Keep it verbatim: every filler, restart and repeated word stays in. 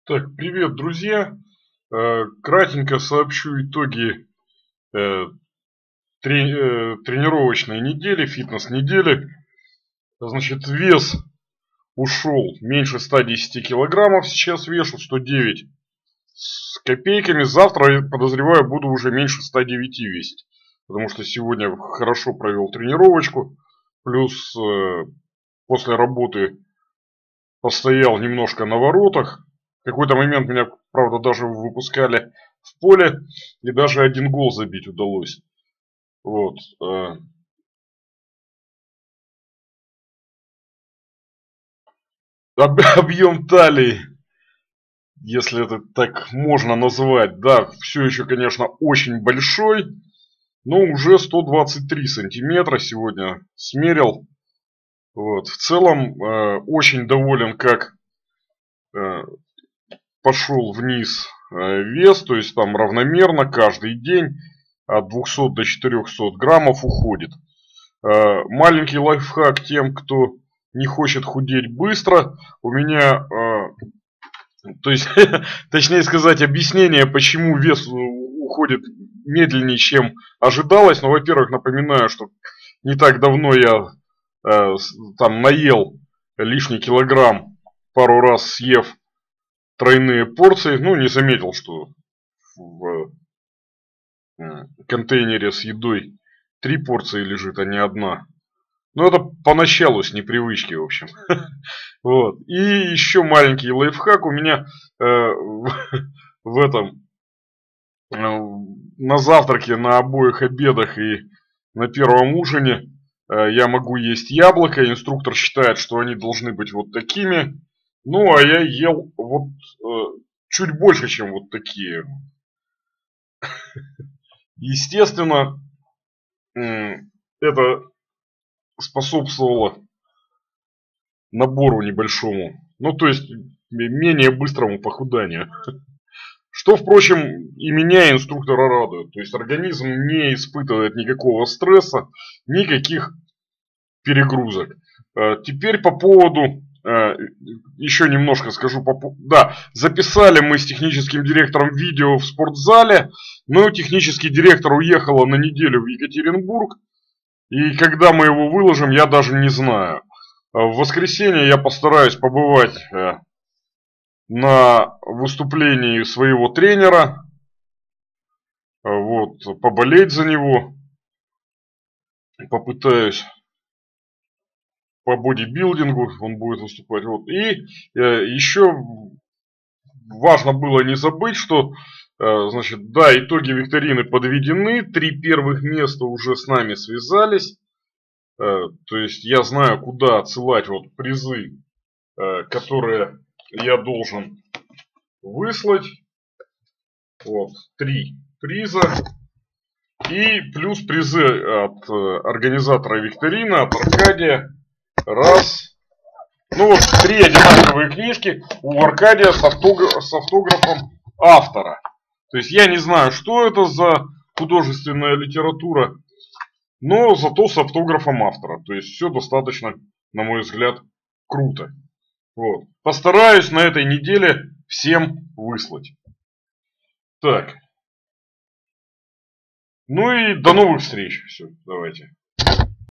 Так, привет, друзья. Э, Кратенько сообщу итоги э, трени- э, тренировочной недели, фитнес-недели. Значит, вес ушел меньше ста десяти килограммов, сейчас вешу сто девять с копейками. Завтра, я подозреваю, буду уже меньше ста девяти весить, потому что сегодня хорошо провел тренировочку, плюс э, после работы постоял немножко на воротах. В какой-то момент меня, правда, даже выпускали в поле, и даже один гол забить удалось. Вот. э, об- Объем талии, если это так можно назвать, да, все еще, конечно, очень большой, но уже сто двадцать три сантиметра сегодня смерил. Вот. В целом, э, очень доволен, как э, пошел вниз э, вес, то есть там равномерно каждый день от двухсот до четырехсот граммов уходит. Э, маленький лайфхак тем, кто не хочет худеть быстро. У меня, э, то есть, точнее сказать, объяснение, почему вес уходит медленнее, чем ожидалось. Но, во-первых, напоминаю, что не так давно я э, там наел лишний килограмм, пару раз съев тройные порции. Ну, не заметил, что в контейнере с едой три порции лежит, а не одна. Ну, это поначалу с непривычки, в общем. Вот. И еще маленький лайфхак. У меня э, в, в этом э, на завтраке, на обоих обедах и на первом ужине э, я могу есть яблоко. Инструктор считает, что они должны быть вот такими. Ну, а я ел вот э, чуть больше, чем вот такие. Естественно, м, это способствовало набору небольшому. Ну, то есть, менее быстрому похуданию. Что, впрочем, и меня, и инструктора, радует. То есть, организм не испытывает никакого стресса, никаких перегрузок. Э, Теперь по поводу... э, Еще немножко скажу по поводу... Да, записали мы с техническим директором видео в спортзале, но технический директор уехала на неделю в Екатеринбург. И когда мы его выложим, я даже не знаю. В воскресенье я постараюсь побывать э, на выступлении своего тренера, э, вот, поболеть за него, попытаюсь по бодибилдингу, он будет выступать. Вот. И э, еще важно было не забыть, что, э, значит, да, итоги викторины подведены, три первых места уже с нами связались, э, то есть я знаю, куда отсылать вот призы, э, которые я должен выслать. Вот, три приза. И плюс призы от э, организатора викторины, от Аркадия. Раз. Ну вот, три одинаковые книжки у Аркадия с, автограф, с автографом автора. То есть я не знаю, что это за художественная литература, но зато с автографом автора. То есть все достаточно, на мой взгляд, круто. Вот. Постараюсь на этой неделе всем выслать. Так. Ну и до новых встреч. Все, давайте.